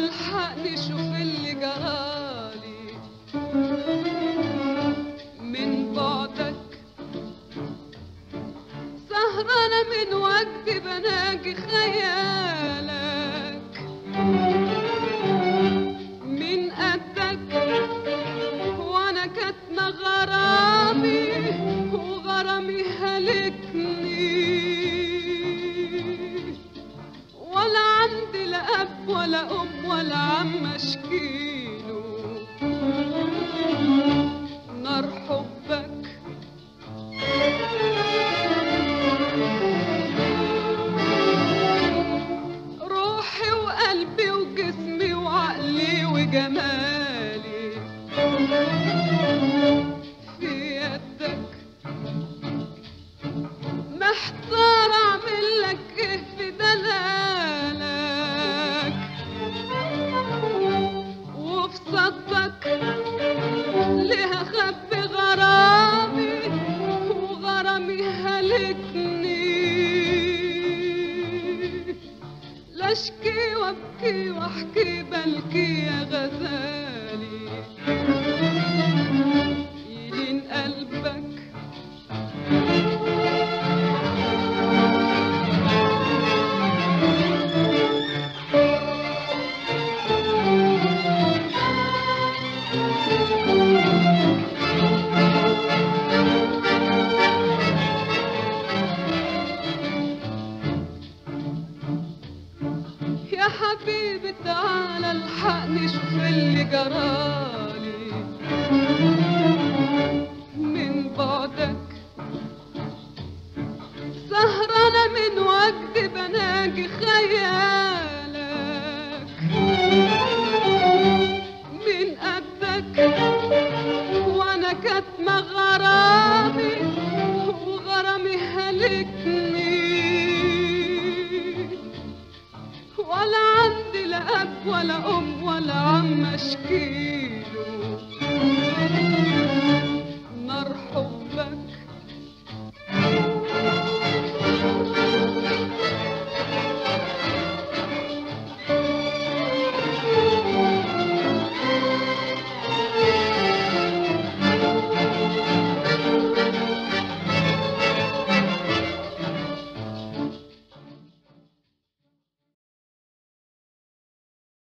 الحقني شوف اللي جرالي من بعدك، سهرانة من وجدي بناجي خيالك، من قدك وانا كاتمة غرامي وغرامي هلكني، ولا عندي لا اب ولا ام ولا عم اشكيله، نار حبك روحي وقلبي وجسمي وعقلي وجمالي في يدك، محتار اعمل لك ايه في دلالك، وفي صدك ليه اخبي غرامي وغرامي هلكني، لا اشكي وابكي واحكي بلكي يا غزالي يلين قلبك. يا حبيبي تعالى الحقني شوف اللي جرالي من بعدك، سهرانة من وجدي بناجي خيالك، من قدك وانا كاتمة غرامي وغرامي هلكني، ولا عندي لا اب ولا ام ولا عم اشكي